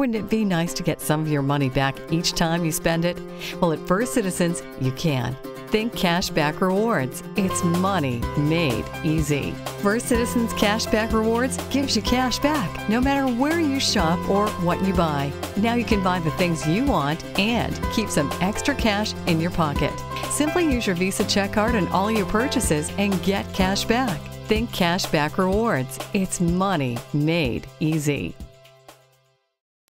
wouldn't it be nice to get some of your money back each time you spend it? Well, at First Citizens, you can. Think Cashback Rewards. It's money made easy. First Citizens Cashback Rewards gives you cash back no matter where you shop or what you buy. Now you can buy the things you want and keep some extra cash in your pocket. Simply use your Visa check card on all your purchases and get cash back. Think Cashback Rewards. It's money made easy.